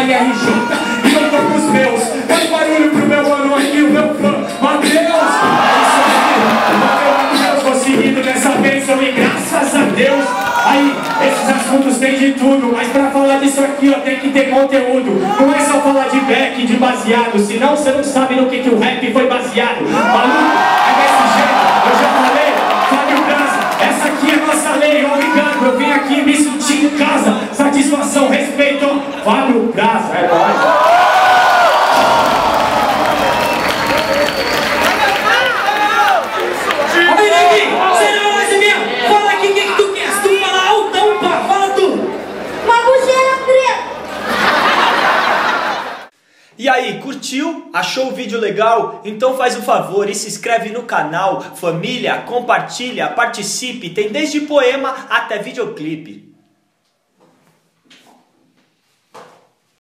RJ e eu tô pros meus. Faz barulho pro meu mano aqui, o meu fã, Matheus. É isso aí, Matheus, conseguindo nessa bênção e graças a Deus. Aí, esses assuntos tem de tudo, mas pra falar disso aqui, ó, tem que ter conteúdo. Não é só falar de back, de baseado, senão você não sabe no que o rap foi baseado. Maluco, é desse jeito, eu já falei, Fábio Braza, essa aqui é nossa lei, obrigado, eu vim aqui me sentir em casa, satisfação, respeito, Fábio Braza, é nóis. E aí, curtiu? Achou o vídeo legal? Então faz um favor e se inscreve no canal. Família, compartilha, participe, tem desde poema até videoclipe.